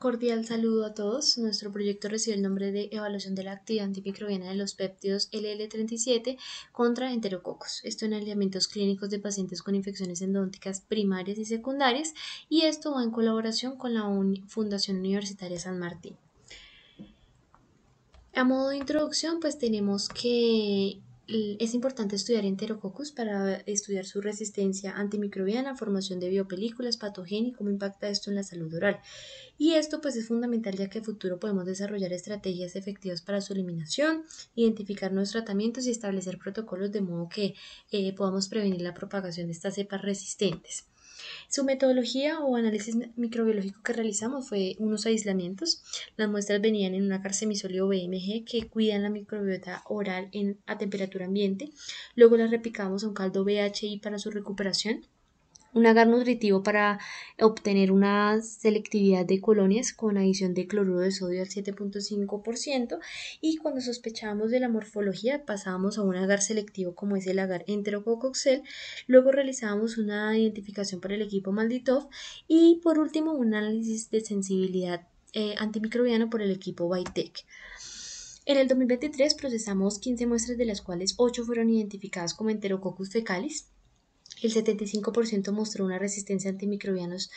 Cordial saludo a todos. Nuestro proyecto recibe el nombre de Evaluación de la actividad antimicrobiana de los péptidos LL37 contra enterococos. Esto en alineamientos clínicos de pacientes con infecciones endodónticas primarias y secundarias, y esto va en colaboración con la Fundación Universitaria San Martín. A modo de introducción, pues tenemos que es importante estudiar enterococos para estudiar su resistencia antimicrobiana, formación de biopelículas, patogenia y cómo impacta esto en la salud oral. Y esto pues es fundamental, ya que a futuro podemos desarrollar estrategias efectivas para su eliminación, identificar nuevos tratamientos y establecer protocolos de modo que podamos prevenir la propagación de estas cepas resistentes. Su metodología o análisis microbiológico que realizamos fue unos aislamientos. Las muestras venían en un agar semisólido BMG que cuidan la microbiota oral a temperatura ambiente. Luego las replicamos a un caldo BHI para su recuperación. Un agar nutritivo para obtener una selectividad de colonias con adición de cloruro de sodio al 7.5%, y cuando sospechábamos de la morfología pasábamos a un agar selectivo como es el agar Enterococcus. Luego realizábamos una identificación para el equipo Malditov y por último un análisis de sensibilidad antimicrobiana por el equipo Vitek. En el 2023 procesamos 15 muestras, de las cuales 8 fueron identificadas como Enterococcus fecalis. El 75% mostró una resistencia a antimicrobianos,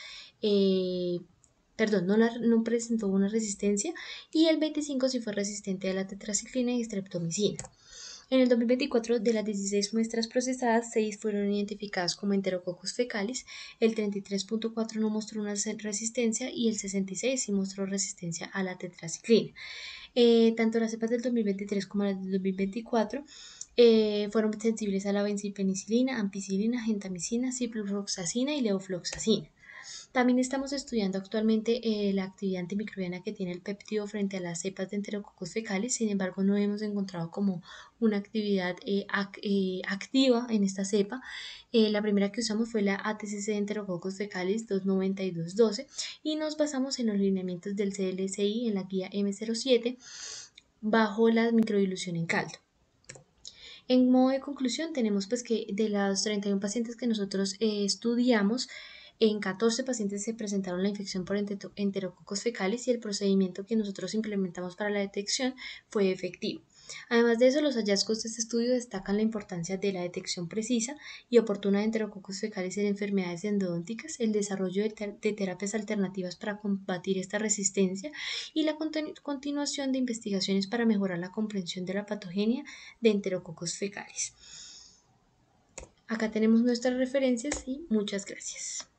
no presentó una resistencia, y el 25% sí fue resistente a la tetraciclina y streptomicina. En el 2024, de las 16 muestras procesadas, 6 fueron identificadas como Enterococcus fecalis, el 33.4% no mostró una resistencia y el 66% sí mostró resistencia a la tetraciclina. Tanto las cepas del 2023 como las del 2024 fueron sensibles a la benzilpenicilina, ampicilina, gentamicina, ciprofloxacina y levofloxacina. También estamos estudiando actualmente la actividad antimicrobiana que tiene el péptido frente a las cepas de Enterococcus fecalis. Sin embargo, no hemos encontrado como una actividad activa en esta cepa. La primera que usamos fue la ATCC de Enterococcus fecalis 29212 y nos basamos en los lineamientos del CLSI en la guía M07 bajo la microdilución en caldo. En modo de conclusión, tenemos pues que de los 31 pacientes que nosotros estudiamos, en 14 pacientes se presentaron la infección por Enterococcus fecalis y el procedimiento que nosotros implementamos para la detección fue efectivo. Además de eso, los hallazgos de este estudio destacan la importancia de la detección precisa y oportuna de Enterococcus fecalis en enfermedades endodónticas, el desarrollo de terapias alternativas para combatir esta resistencia y la continuación de investigaciones para mejorar la comprensión de la patogenia de Enterococcus fecalis. Acá tenemos nuestras referencias y muchas gracias.